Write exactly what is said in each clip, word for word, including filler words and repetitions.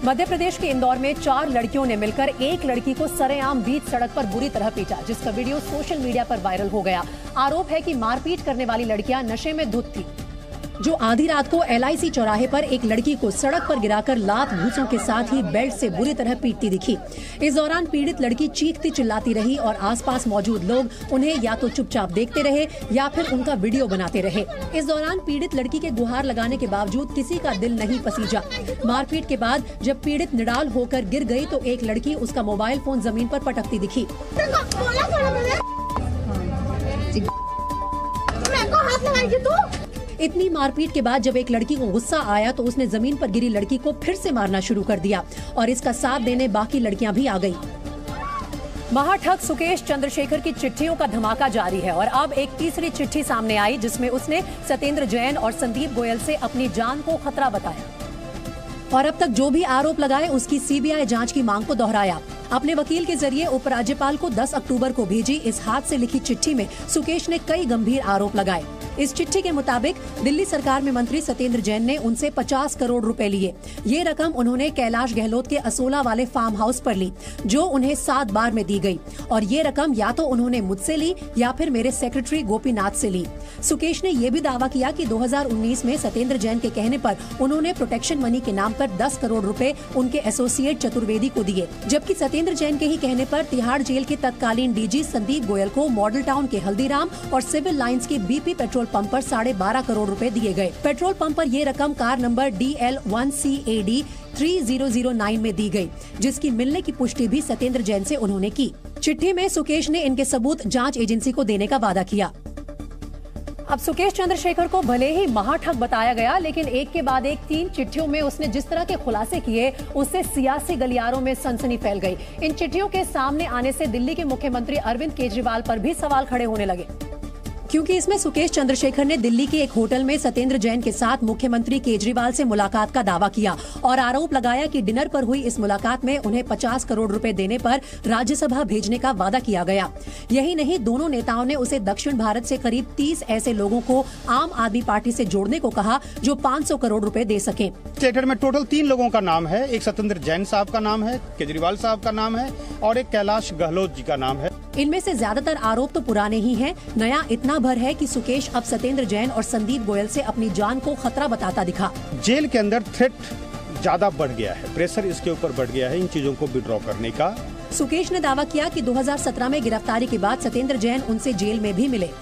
मध्य प्रदेश के इंदौर में चार लड़कियों ने मिलकर एक लड़की को सरेआम बीच सड़क पर बुरी तरह पीटा, जिसका वीडियो सोशल मीडिया पर वायरल हो गया। आरोप है कि मारपीट करने वाली लड़कियां नशे में धुत थी, जो आधी रात को एल आई सी चौराहे पर एक लड़की को सड़क पर गिराकर लात घूंसों के साथ ही बेल्ट से बुरी तरह पीटती दिखी। इस दौरान पीड़ित लड़की चीखती चिल्लाती रही और आसपास मौजूद लोग उन्हें या तो चुपचाप देखते रहे या फिर उनका वीडियो बनाते रहे। इस दौरान पीड़ित लड़की के गुहार लगाने के बावजूद किसी का दिल नहीं पसीजा। मारपीट के बाद जब पीड़ित निडाल होकर गिर गई तो एक लड़की उसका मोबाइल फोन जमीन पर पटकती दिखी। इतनी मारपीट के बाद जब एक लड़की को गुस्सा आया तो उसने जमीन पर गिरी लड़की को फिर से मारना शुरू कर दिया और इसका साथ देने बाकी लड़कियां भी आ गईं। महाठग सुकेश चंद्रशेखर की चिट्ठियों का धमाका जारी है और अब एक तीसरी चिट्ठी सामने आई, जिसमें उसने सत्येंद्र जैन और संदीप गोयल से अपनी जान को खतरा बताया और अब तक जो भी आरोप लगाए उसकी सी बी आई जांच की मांग को दोहराया। अपने वकील के जरिए उपराज्यपाल को दस अक्टूबर को भेजी इस हाथ से लिखी चिट्ठी में सुकेश ने कई गंभीर आरोप लगाए। इस चिट्ठी के मुताबिक दिल्ली सरकार में मंत्री सत्येंद्र जैन ने उनसे पचास करोड़ रुपए लिए। ये रकम उन्होंने कैलाश गहलोत के असोला वाले फार्म हाउस पर ली, जो उन्हें सात बार में दी गई और ये रकम या तो उन्होंने मुझसे ली या फिर मेरे सेक्रेटरी गोपीनाथ से ली। सुकेश ने ये भी दावा किया कि दो हज़ार उन्नीस में सत्येंद्र जैन के कहने पर उन्होंने प्रोटेक्शन मनी के नाम पर दस करोड़ रुपए उनके एसोसिएट चतुर्वेदी को दिए, जबकि सत्येंद्र जैन के ही कहने पर तिहाड़ जेल के तत्कालीन डी जी संदीप गोयल को मॉडल टाउन के हल्दीराम और सिविल लाइंस के बी पी पेट्रोल पंप पर साढ़े बारह करोड़ रुपए दिए गए। पेट्रोल पंप पर ये रकम car number D L one C A D three zero zero nine में दी गई, जिसकी मिलने की पुष्टि भी सत्येंद्र जैन से उन्होंने की। चिट्ठी में सुकेश ने इनके सबूत जांच एजेंसी को देने का वादा किया। अब सुकेश चंद्रशेखर को भले ही महाठग बताया गया, लेकिन एक के बाद एक तीन चिट्ठियों में उसने जिस तरह के खुलासे किए उससे सियासी गलियारों में सनसनी फैल गई। इन चिट्ठियों के सामने आने से दिल्ली के मुख्यमंत्री अरविंद केजरीवाल पर भी सवाल खड़े होने लगे, क्योंकि इसमें सुकेश चंद्रशेखर ने दिल्ली के एक होटल में सत्येंद्र जैन के साथ मुख्यमंत्री केजरीवाल से मुलाकात का दावा किया और आरोप लगाया कि डिनर पर हुई इस मुलाकात में उन्हें पचास करोड़ रुपए देने पर राज्यसभा भेजने का वादा किया गया। यही नहीं, दोनों नेताओं ने उसे दक्षिण भारत से करीब तीस ऐसे लोगों को आम आदमी पार्टी से जोड़ने को कहा जो पाँच सौ करोड़ रुपए दे सके। स्टेटमेंट में टोटल तीन लोगों का नाम है, एक सत्येंद्र जैन साहब का नाम है, केजरीवाल साहब का नाम है और एक कैलाश गहलोत जी का नाम है। इनमें से ज्यादातर आरोप तो पुराने ही हैं। नया इतना भर है कि सुकेश अब सत्येंद्र जैन और संदीप गोयल से अपनी जान को खतरा बताता दिखा। जेल के अंदर थ्रेट ज्यादा बढ़ गया है, प्रेशर इसके ऊपर बढ़ गया है इन चीजों को विड्रॉ करने का। सुकेश ने दावा किया कि दो हज़ार सत्रह में गिरफ्तारी के बाद सत्येंद्र जैन उनसे जेल में भी मिले।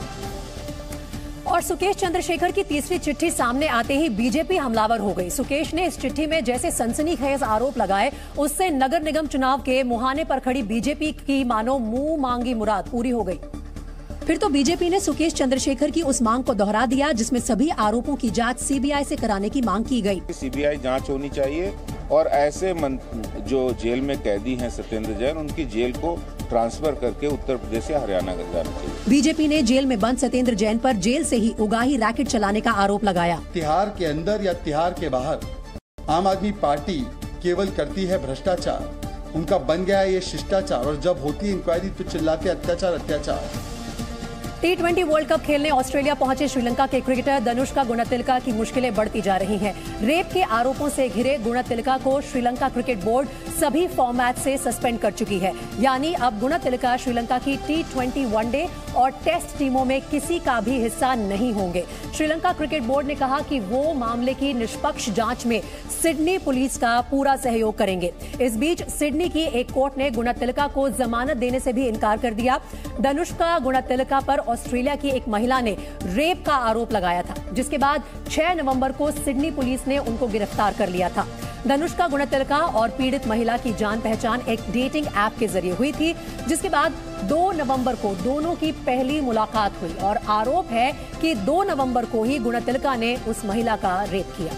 और सुकेश चंद्रशेखर की तीसरी चिट्ठी सामने आते ही बीजेपी हमलावर हो गई। सुकेश ने इस चिट्ठी में जैसे सनसनीखेज आरोप लगाए, उससे नगर निगम चुनाव के मुहाने पर खड़ी बीजेपी की मानो मुंह मांगी मुराद पूरी हो गई। फिर तो बीजेपी ने सुकेश चंद्रशेखर की उस मांग को दोहरा दिया जिसमें सभी आरोपों की जांच सी बी आई से कराने की मांग की गई। सी बी आई जांच होनी चाहिए और ऐसे जो जेल में कैदी हैं सत्येंद्र जैन, उनकी जेल को ट्रांसफर करके उत्तर प्रदेश या हरियाणा कर जाना चाहिए। बीजेपी ने जेल में बंद सत्येंद्र जैन पर जेल से ही उगाही रैकेट चलाने का आरोप लगाया। तिहाड़ के अंदर या तिहाड़ के बाहर आम आदमी पार्टी केवल करती है भ्रष्टाचार, उनका बन गया है ये शिष्टाचार और जब होती है इंक्वायरी तो चिल्लाते अत्याचार अत्याचार। टी ट्वेंटी वर्ल्ड कप खेलने ऑस्ट्रेलिया पहुंचे श्रीलंका के क्रिकेटर धनुष्का गुणतिलका की मुश्किलें बढ़ती जा रही हैं। रेप के आरोपों से घिरे गुणतिलका को श्रीलंका क्रिकेट बोर्ड सभी फॉर्मेट से सस्पेंड कर चुकी है, यानी अब गुणतिलका श्रीलंका की टी ट्वेंटी वनडे और टेस्ट टीमों में किसी का भी हिस्सा नहीं होंगे। श्रीलंका क्रिकेट बोर्ड ने कहा कि वो मामले की निष्पक्ष जांच में सिडनी पुलिस का पूरा सहयोग करेंगे। इस बीच सिडनी की एक कोर्ट ने गुणतिलका को जमानत देने से भी इनकार कर दिया। धनुष्का गुणतिलका पर ऑस्ट्रेलिया की एक महिला ने रेप का आरोप लगाया था, जिसके बाद छह नवंबर को सिडनी पुलिस ने उनको गिरफ्तार कर लिया था। धनुष्का गुणतिलका और पीड़ित महिला की जान पहचान एक डेटिंग ऐप के जरिए हुई थी, जिसके बाद दो नवंबर को दोनों की पहली मुलाकात हुई और आरोप है कि दो नवंबर को ही गुणतिलका ने उस महिला का रेप किया।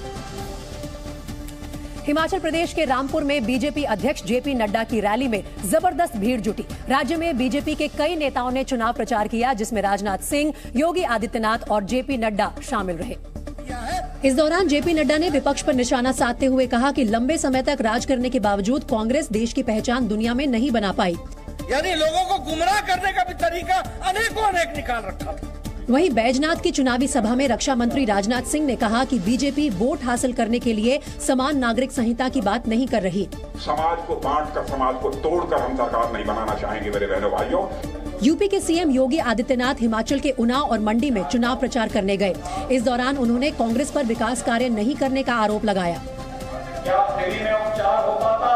हिमाचल प्रदेश के रामपुर में बीजेपी अध्यक्ष जे पी नड्डा की रैली में जबरदस्त भीड़ जुटी। राज्य में बीजेपी के कई नेताओं ने चुनाव प्रचार किया, जिसमें राजनाथ सिंह, योगी आदित्यनाथ और जे पी नड्डा शामिल रहे। इस दौरान जे पी नड्डा ने विपक्ष पर निशाना साधते हुए कहा कि लंबे समय तक राज करने के बावजूद कांग्रेस देश की पहचान दुनिया में नहीं बना पाई। यानी लोगों को गुमराह करने का भी तरीका अनेकों अनेक निकाल रखा था। वहीं बैजनाथ की चुनावी सभा में रक्षा मंत्री राजनाथ सिंह ने कहा कि बीजेपी वोट हासिल करने के लिए समान नागरिक संहिता की बात नहीं कर रही। समाज को बांट कर, समाज को तोड़कर हम सरकार नहीं बनाना चाहेंगे मेरे बहनों भाइयों। यूपी के सीएम योगी आदित्यनाथ हिमाचल के उन्नाव और मंडी में चुनाव प्रचार करने गए। इस दौरान उन्होंने कांग्रेस पर विकास कार्य नहीं करने का आरोप लगाया। क्या फ्री में उपचार हो पाता?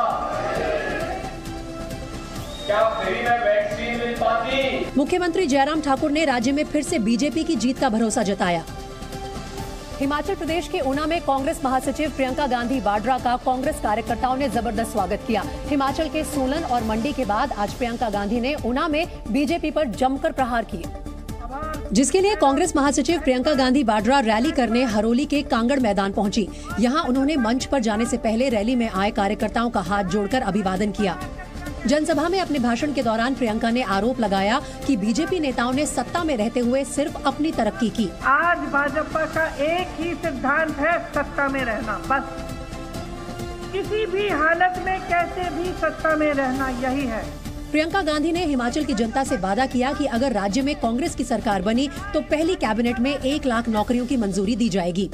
क्या फ्री में वैक्सीन मिल पाती? मुख्यमंत्री जयराम ठाकुर ने राज्य में फिर से बीजेपी की जीत का भरोसा जताया। हिमाचल प्रदेश के ऊना में कांग्रेस महासचिव प्रियंका गांधी वाड्रा का कांग्रेस कार्यकर्ताओं ने जबरदस्त स्वागत किया। हिमाचल के सोलन और मंडी के बाद आज प्रियंका गांधी ने ऊना में बीजेपी पर जमकर प्रहार किए, जिसके लिए कांग्रेस महासचिव प्रियंका गांधी वाड्रा रैली करने हरोली के कांगड़ मैदान पहुंची। यहां उन्होंने मंच पर जाने से पहले रैली में आए कार्यकर्ताओं का हाथ जोड़कर अभिवादन किया। जनसभा में अपने भाषण के दौरान प्रियंका ने आरोप लगाया कि बीजेपी नेताओं ने सत्ता में रहते हुए सिर्फ अपनी तरक्की की। आज भाजपा का एक ही सिद्धांत है, सत्ता में रहना, बस किसी भी हालत में कैसे भी सत्ता में रहना, यही है। प्रियंका गांधी ने हिमाचल की जनता से वादा किया कि अगर राज्य में कांग्रेस की सरकार बनी तो पहली कैबिनेट में एक लाख नौकरियों की मंजूरी दी जाएगी।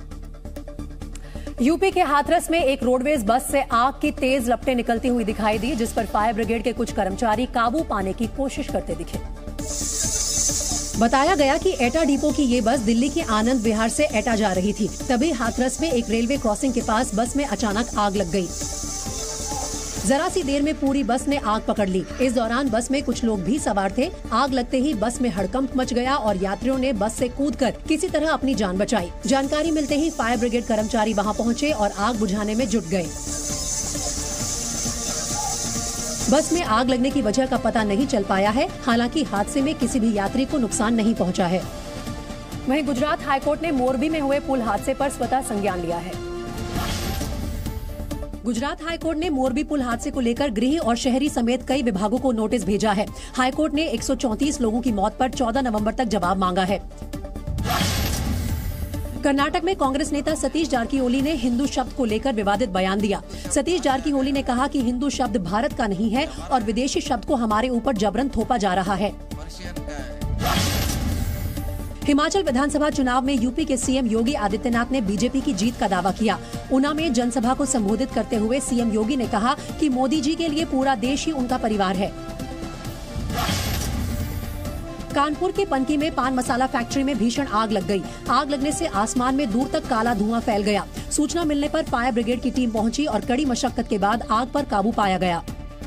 यूपी के हाथरस में एक रोडवेज बस से आग की तेज लपटें निकलती हुई दिखाई दी, जिस पर फायर ब्रिगेड के कुछ कर्मचारी काबू पाने की कोशिश करते दिखे। बताया गया कि एटा डिपो की ये बस दिल्ली के आनंद विहार से एटा जा रही थी। तभी हाथरस में एक रेलवे क्रॉसिंग के पास बस में अचानक आग लग गई। जरा सी देर में पूरी बस ने आग पकड़ ली। इस दौरान बस में कुछ लोग भी सवार थे। आग लगते ही बस में हड़कंप मच गया और यात्रियों ने बस से कूदकर किसी तरह अपनी जान बचाई। जानकारी मिलते ही फायर ब्रिगेड कर्मचारी वहां पहुंचे और आग बुझाने में जुट गए। बस में आग लगने की वजह का पता नहीं चल पाया है। हालांकि हादसे में किसी भी यात्री को नुकसान नहीं पहुंचा है। वहीं गुजरात हाईकोर्ट ने मोरबी में हुए पुल हादसे पर स्वतः संज्ञान लिया है। गुजरात हाईकोर्ट ने मोरबी पुल हादसे को लेकर गृह और शहरी समेत कई विभागों को नोटिस भेजा है। हाईकोर्ट ने एक सौ चौंतीस लोगों की मौत पर चौदह नवंबर तक जवाब मांगा है। कर्नाटक में कांग्रेस नेता सतीश जारकीहोली ने हिंदू शब्द को लेकर विवादित बयान दिया। सतीश जारकीहोली ने कहा कि हिंदू शब्द भारत का नहीं है और विदेशी शब्द को हमारे ऊपर जबरन थोपा जा रहा है। हिमाचल विधानसभा चुनाव में यूपी के सीएम योगी आदित्यनाथ ने बीजेपी की जीत का दावा किया। ऊना में जनसभा को संबोधित करते हुए सीएम योगी ने कहा कि मोदी जी के लिए पूरा देश ही उनका परिवार है। कानपुर के पनकी में पान मसाला फैक्ट्री में भीषण आग लग गई। आग लगने से आसमान में दूर तक काला धुआं फैल गया। सूचना मिलने पर फायर ब्रिगेड की टीम पहुंची और कड़ी मशक्कत के बाद आग पर काबू पाया गया।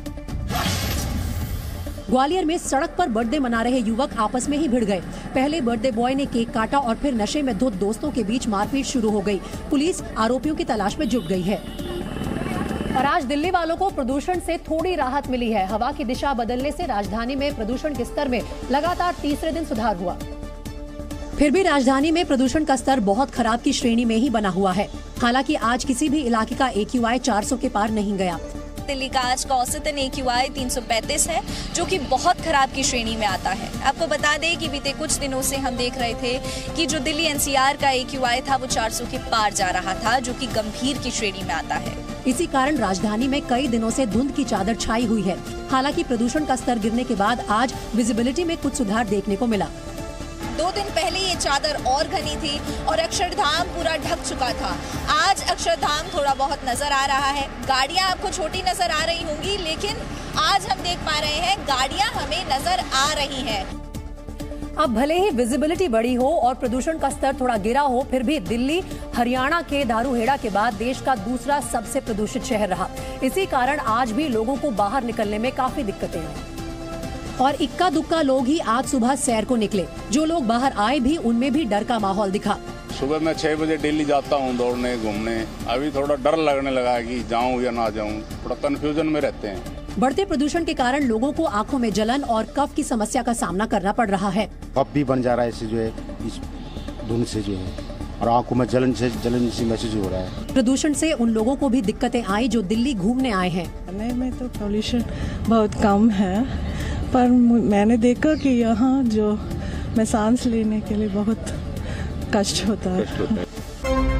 ग्वालियर में सड़क पर बर्थडे मना रहे युवक आपस में ही भिड़ गए। पहले बर्थडे बॉय ने केक काटा और फिर नशे में धुत दोस्तों के बीच मारपीट शुरू हो गई। पुलिस आरोपियों की तलाश में जुट गई है। और आज दिल्ली वालों को प्रदूषण से थोड़ी राहत मिली है। हवा की दिशा बदलने से राजधानी में प्रदूषण के स्तर में लगातार तीसरे दिन सुधार हुआ। फिर भी राजधानी में प्रदूषण का स्तर बहुत खराब की श्रेणी में ही बना हुआ है। हालांकि आज किसी भी इलाके का ए क्यू आई चार सौ के पार नहीं गया। दिल्ली का आज का औसतन ए क्यू आई तीन सौ पैंतीस है, जो कि बहुत खराब की श्रेणी में आता है। आपको बता दें कि बीते कुछ दिनों से हम देख रहे थे कि जो दिल्ली एन सी आर का ए क्यू आई था वो चार सौ के पार जा रहा था, जो कि गंभीर की श्रेणी में आता है। इसी कारण राजधानी में कई दिनों से धुंध की चादर छाई हुई है। हालांकि प्रदूषण का स्तर गिरने के बाद आज विजिबिलिटी में कुछ सुधार देखने को मिला। दो दिन पहले ये चादर और घनी थी और अक्षरधाम पूरा ढक चुका था। आज अक्षरधाम थोड़ा बहुत नजर आ रहा है। गाड़ियां आपको छोटी नजर आ रही होंगी, लेकिन आज हम देख पा रहे हैं गाड़ियां हमें नजर आ रही हैं। अब भले ही विजिबिलिटी बढ़ी हो और प्रदूषण का स्तर थोड़ा गिरा हो, फिर भी दिल्ली हरियाणा के दारूहेड़ा के बाद देश का दूसरा सबसे प्रदूषित शहर रहा। इसी कारण आज भी लोगों को बाहर निकलने में काफी दिक्कतें हैं और इक्का दुक्का लोग ही आज सुबह सैर को निकले। जो लोग बाहर आए भी उनमें भी डर का माहौल दिखा। सुबह मैं छह बजे डेली जाता हूँ दौड़ने घूमने। अभी थोड़ा डर लगने लगा है कि जाऊँ या ना जाऊँ, थोड़ा कंफ्यूजन में रहते हैं। बढ़ते प्रदूषण के कारण लोगों को आंखों में जलन और कफ की समस्या का सामना करना पड़ रहा है। कफ भी बन जा रहा है इससे, जो है इस धुंध से जो है, और आंखों में जलन से जलन सी महसूस हो रहा है। प्रदूषण से उन लोगों को भी दिक्कतें आई जो दिल्ली घूमने आए हैं। चेन्नई में तो पॉल्यूशन बहुत कम है, पर मैंने देखा कि यहाँ जो मैं सांस लेने के लिए बहुत कष्ट होता है।